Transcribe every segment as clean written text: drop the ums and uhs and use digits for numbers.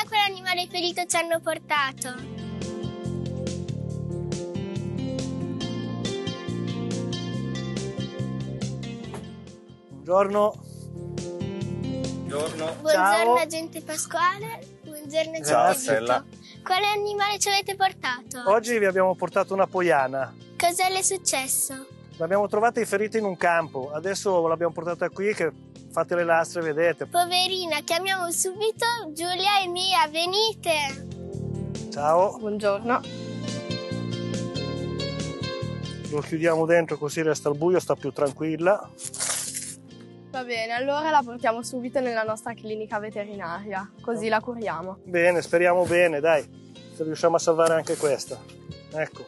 quale animale ferito ci hanno portato. Buongiorno. Buongiorno Ciao. agente Pasquale. Buongiorno Ciao, agente Stella. Vito. Quale animale ci avete portato? Oggi vi abbiamo portato una poiana. Cosa le è successo? L'abbiamo trovata ferita in un campo. Adesso l'abbiamo portata qui che fate le lastre, vedete. Poverina, chiamiamo subito Giulia e Mia, venite! Ciao. Buongiorno. Lo chiudiamo dentro così resta al buio, sta più tranquilla. Va bene, allora la portiamo subito nella nostra clinica veterinaria, così la curiamo. Bene, speriamo bene, dai. Se riusciamo a salvare anche questa. Ecco.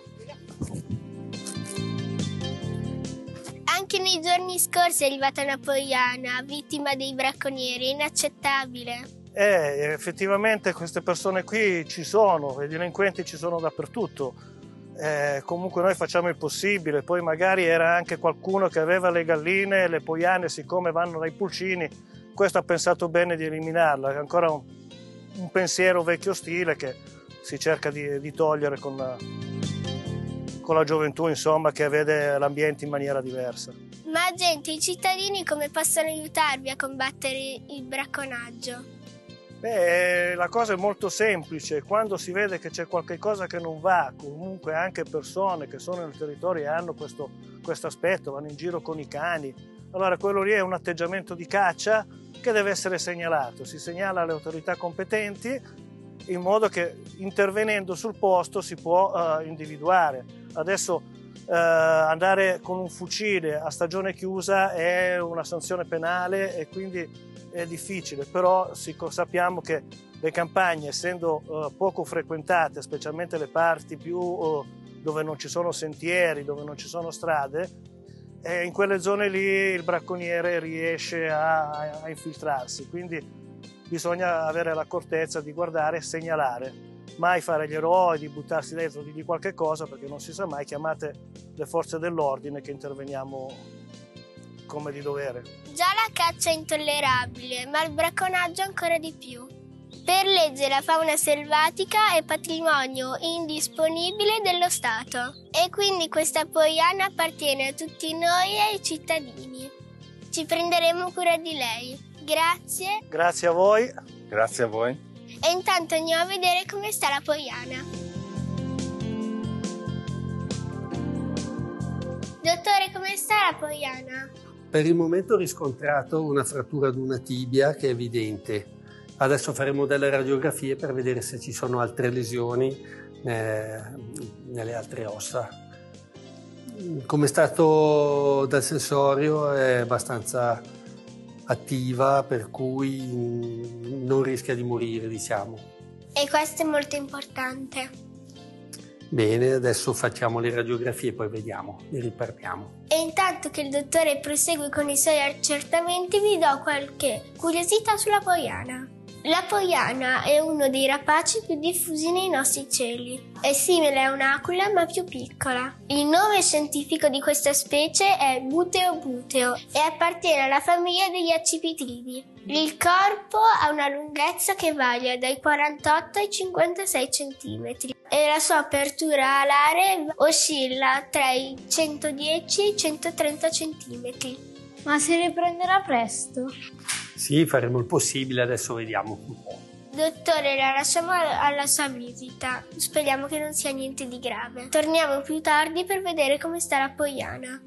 Anche nei giorni scorsi è arrivata una poiana, vittima dei bracconieri, è inaccettabile. Effettivamente queste persone qui ci sono, i delinquenti ci sono dappertutto. Comunque noi facciamo il possibile, poi magari era anche qualcuno che aveva le galline e le poiane, siccome vanno dai pulcini, questo ha pensato bene di eliminarla. È ancora un pensiero vecchio stile che si cerca di togliere con la gioventù, insomma, che vede l'ambiente in maniera diversa. Ma agente, i cittadini come possono aiutarvi a combattere il bracconaggio? La cosa è molto semplice, quando si vede che c'è qualche cosa che non va, comunque anche persone che sono nel territorio e hanno questo aspetto, vanno in giro con i cani, allora quello lì è un atteggiamento di caccia che deve essere segnalato, si segnala alle autorità competenti in modo che intervenendo sul posto si può individuare. Adesso andare con un fucile a stagione chiusa è una sanzione penale e quindi è difficile, però sappiamo che le campagne, essendo poco frequentate, specialmente le parti più dove non ci sono sentieri, dove non ci sono strade, in quelle zone lì il bracconiere riesce a infiltrarsi, quindi bisogna avere l'accortezza di guardare e segnalare, mai fare gli eroi, di buttarsi dentro di qualche cosa, perché non si sa mai, chiamate le forze dell'ordine che interveniamo come di dovere. Già la caccia è intollerabile, ma il bracconaggio ancora di più. Per legge la fauna selvatica è patrimonio indisponibile dello Stato e quindi questa poiana appartiene a tutti noi e ai cittadini. Ci prenderemo cura di lei. Grazie. Grazie a voi. Grazie a voi. E intanto andiamo a vedere come sta la poiana. Dottore, come sta la poiana? Per il momento ho riscontrato una frattura ad una tibia che è evidente. Adesso faremo delle radiografie per vedere se ci sono altre lesioni nelle altre ossa. Come è stato dal sensorio è abbastanza attiva, per cui non rischia di morire, diciamo. E questo è molto importante. Bene, adesso facciamo le radiografie e poi vediamo, ne riparliamo. E intanto che il dottore prosegue con i suoi accertamenti vi do qualche curiosità sulla poiana. La poiana è uno dei rapaci più diffusi nei nostri cieli. È simile a un'aquila ma più piccola. Il nome scientifico di questa specie è Buteo buteo e appartiene alla famiglia degli accipitidi. Il corpo ha una lunghezza che varia dai 48 ai 56 cm e la sua apertura alare oscilla tra i 110 e i 130 cm. Ma si riprenderà presto? Sì, faremo il possibile, adesso vediamo un po'. Dottore, la lasciamo alla sua visita. Speriamo che non sia niente di grave. Torniamo più tardi per vedere come sta la poiana.